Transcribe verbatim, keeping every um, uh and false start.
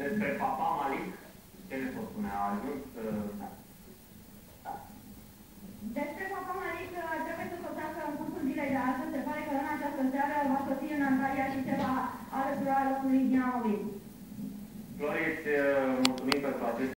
Despre Papa Malik, ce ne pot spune? A ajuns... Da. Despre Papa Malik trebuie să sosească în cursul zilei de astăzi. Se pare că în această seară va sosi în Antalya și se va alătura locului Dianovic. Floris, mulțumim pentru acest